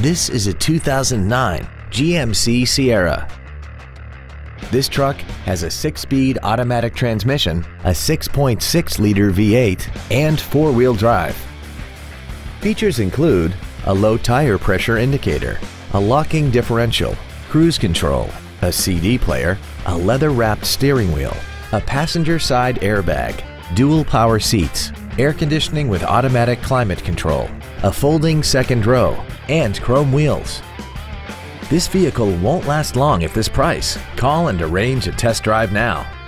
This is a 2009 GMC Sierra. This truck has a 6-speed automatic transmission, a 6.6-liter V8, and 4-wheel drive. Features include a low tire pressure indicator, a locking differential, cruise control, a CD player, a leather-wrapped steering wheel, a passenger side airbag, dual power seats, air conditioning with automatic climate control, a folding second row, and chrome wheels. This vehicle won't last long at this price. Call and arrange a test drive now.